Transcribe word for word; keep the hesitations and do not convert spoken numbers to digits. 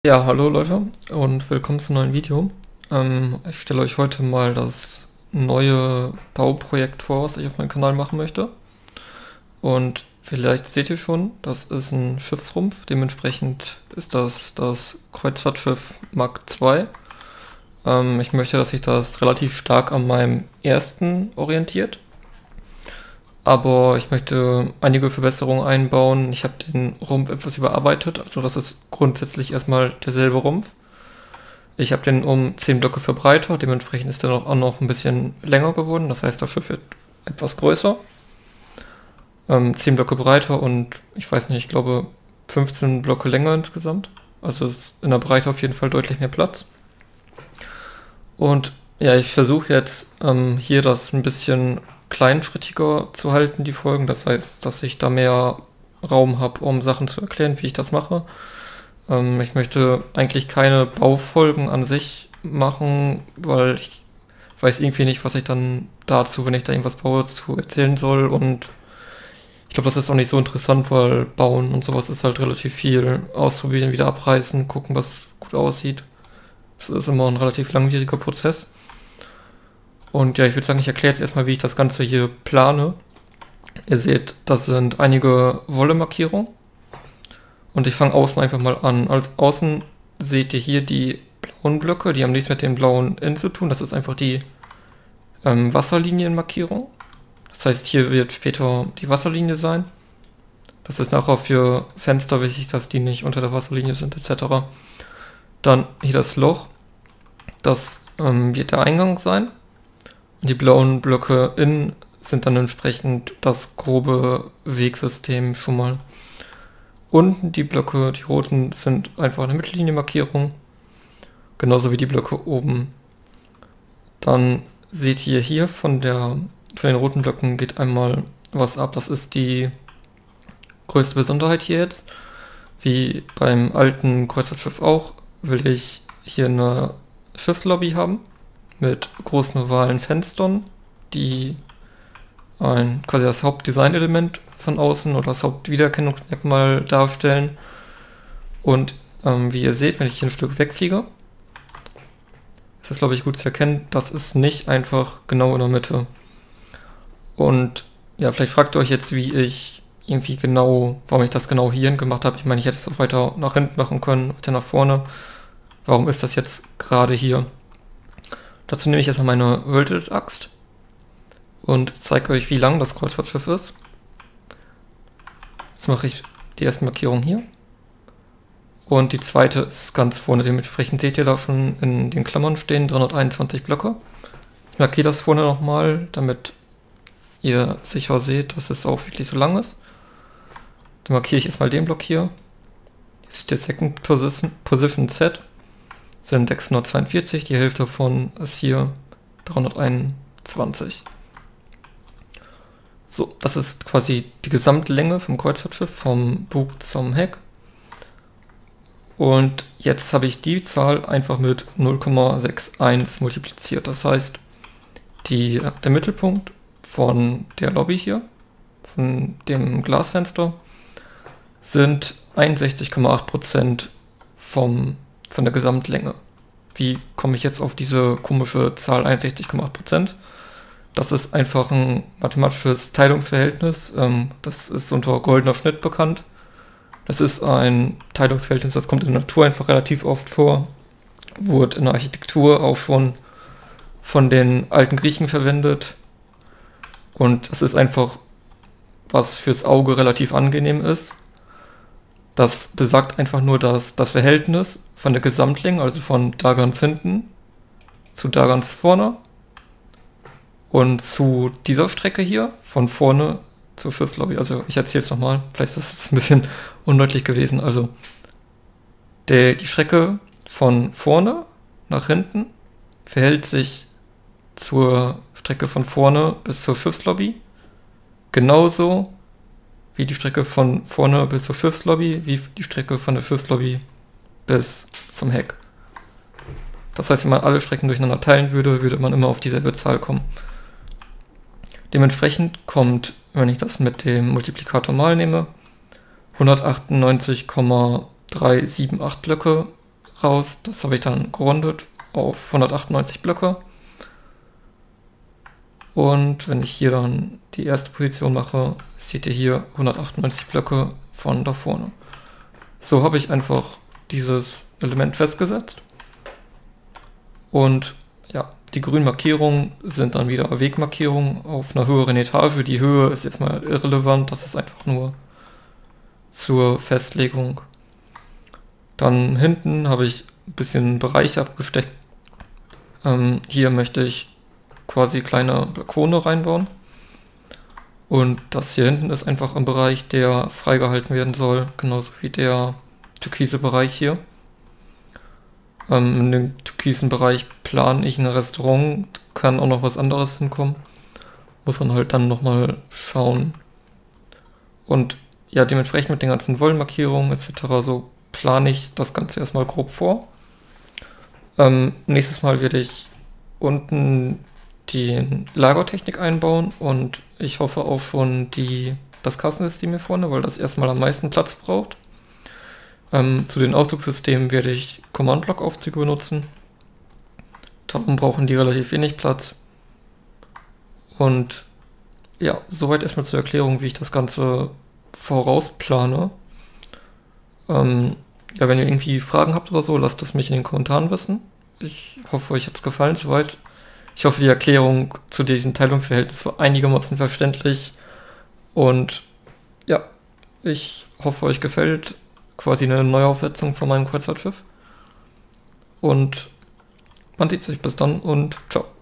Ja, hallo Leute und willkommen zum neuen Video. Ähm, ich stelle euch heute mal das neue Bauprojekt vor, was ich auf meinem Kanal machen möchte. Und vielleicht seht ihr schon, das ist ein Schiffsrumpf, dementsprechend ist das das Kreuzfahrtschiff Mark zwei. Ähm, ich möchte, dass sich das relativ stark an meinem ersten orientiert. Aber ich möchte einige Verbesserungen einbauen. Ich habe den Rumpf etwas überarbeitet, also das ist grundsätzlich erstmal derselbe Rumpf. Ich habe den um zehn Blöcke verbreitert, dementsprechend ist der noch, auch noch ein bisschen länger geworden. Das heißt, das Schiff wird etwas größer. Ähm, zehn Blöcke breiter und ich weiß nicht, ich glaube fünfzehn Blöcke länger insgesamt. Also ist in der Breite auf jeden Fall deutlich mehr Platz. Und ja, ich versuche jetzt ähm, hier das ein bisschen kleinschrittiger zu halten, die Folgen. Das heißt, dass ich da mehr Raum habe, um Sachen zu erklären, wie ich das mache. Ähm, ich möchte eigentlich keine Baufolgen an sich machen, weil ich weiß irgendwie nicht, was ich dann dazu, wenn ich da irgendwas baue, zu erzählen soll. Und ich glaube, das ist auch nicht so interessant, weil Bauen und sowas ist halt relativ viel. Ausprobieren, wieder abreißen, gucken, was gut aussieht. Das ist immer ein relativ langwieriger Prozess. Und ja, ich würde sagen, ich erkläre jetzt erstmal, wie ich das Ganze hier plane. Ihr seht, das sind einige Wolle-Markierungen. Und ich fange außen einfach mal an. Als außen seht ihr hier die blauen Blöcke, die haben nichts mit dem blauen Innen zu tun. Das ist einfach die ähm, Wasserlinienmarkierung. Das heißt, hier wird später die Wasserlinie sein. Das ist nachher für Fenster wichtig, dass die nicht unter der Wasserlinie sind, et cetera. Dann hier das Loch. Das ähm, wird der Eingang sein. Und die blauen Blöcke innen sind dann entsprechend das grobe Wegsystem schon mal. Unten die Blöcke, die roten, sind einfach eine Mittellinie-Markierung. Genauso wie die Blöcke oben. Dann seht ihr hier von, der, von den roten Blöcken geht einmal was ab. Das ist die größte Besonderheit hier jetzt. Wie beim alten Kreuzfahrtschiff auch, will ich hier eine Schiffslobby haben. Mit großen ovalen Fenstern, die ein, quasi das Hauptdesignelement von außen oder das Hauptwiedererkennungsmerkmal darstellen. Und ähm, wie ihr seht, wenn ich hier ein Stück wegfliege, ist das, glaube ich, gut zu erkennen, das ist nicht einfach genau in der Mitte. Und ja, vielleicht fragt ihr euch jetzt, wie ich irgendwie genau, warum ich das genau hierhin gemacht habe. Ich meine, ich hätte es auch weiter nach hinten machen können, weiter nach vorne. Warum ist das jetzt gerade hier? Dazu nehme ich erstmal meine Welded-Axt und zeige euch, wie lang das Kreuzfahrtschiff ist. Jetzt mache ich die erste Markierung hier. Und die zweite ist ganz vorne. Dementsprechend seht ihr da schon in den Klammern stehen dreihunderteinundzwanzig Blöcke. Ich markiere das vorne nochmal, damit ihr sicher seht, dass es auch wirklich so lang ist. Dann markiere ich erstmal den Block hier. Hier seht ihr Second Position, Position Set. Sind sechshundertzweiundvierzig, die Hälfte davon ist hier dreihunderteinundzwanzig. So, das ist quasi die Gesamtlänge vom Kreuzfahrtschiff, vom Bug zum Heck. Und jetzt habe ich die Zahl einfach mit null Komma einundsechzig multipliziert. Das heißt, die, der Mittelpunkt von der Lobby hier, von dem Glasfenster, sind einundsechzig Komma acht Prozent vom von der Gesamtlänge. Wie komme ich jetzt auf diese komische Zahl einundsechzig Komma acht Prozent? Das ist einfach ein mathematisches Teilungsverhältnis. Ähm, das ist unter goldener Schnitt bekannt. Das ist ein Teilungsverhältnis, das kommt in der Natur einfach relativ oft vor. Wurde in der Architektur auch schon von den alten Griechen verwendet. Und es ist einfach, was fürs Auge relativ angenehm ist. Das besagt einfach nur, dass das Verhältnis von der Gesamtlänge, also von da ganz hinten zu da ganz vorne und zu dieser Strecke hier, von vorne zur Schiffslobby, also ich erzähle es nochmal, vielleicht ist es ein bisschen undeutlich gewesen, also der, die Strecke von vorne nach hinten verhält sich zur Strecke von vorne bis zur Schiffslobby genauso wie die Strecke von vorne bis zur Schiffslobby, wie die Strecke von der Schiffslobby bis zum Heck. Das heißt, wenn man alle Strecken durcheinander teilen würde, würde man immer auf dieselbe Zahl kommen. Dementsprechend kommt, wenn ich das mit dem Multiplikator mal nehme, hundertachtundneunzig Komma dreihundertachtzundsiebzig Blöcke raus. Das habe ich dann gerundet auf hundertachtundneunzig Blöcke. Und wenn ich hier dann die erste Position mache, seht ihr hier hundertachtundneunzig Blöcke von da vorne. So habe ich einfach dieses Element festgesetzt. Und ja, die grünen Markierungen sind dann wieder Wegmarkierungen auf einer höheren Etage. Die Höhe ist jetzt mal irrelevant, das ist einfach nur zur Festlegung. Dann hinten habe ich ein bisschen Bereiche abgesteckt. Ähm, hier möchte ich quasi kleine Balkone reinbauen. Und das hier hinten ist einfach ein Bereich, der freigehalten werden soll, genauso wie der türkise Bereich hier. Ähm, in dem türkisen Bereich plane ich ein Restaurant, kann auch noch was anderes hinkommen. Muss man halt dann nochmal schauen. Und ja, dementsprechend mit den ganzen Wollenmarkierungen et cetera so plane ich das Ganze erstmal grob vor. Ähm, nächstes Mal werde ich unten die Lagertechnik einbauen und ich hoffe auch schon die, das Kassensystem hier vorne, weil das erstmal am meisten Platz braucht. Ähm, zu den Aufzugssystemen werde ich Command-Block-Aufzüge benutzen. Darum brauchen die relativ wenig Platz. Und ja, soweit erstmal zur Erklärung, wie ich das Ganze vorausplane. Ähm, ja, wenn ihr irgendwie Fragen habt oder so, lasst es mich in den Kommentaren wissen. Ich hoffe, euch hat es gefallen soweit. Ich hoffe, die Erklärung zu diesem Teilungsverhältnis war einigermaßen verständlich. Und ja, ich hoffe, euch gefällt quasi eine Neuaufsetzung von meinem Kreuzfahrtschiff. Und man sieht sich bis dann und ciao.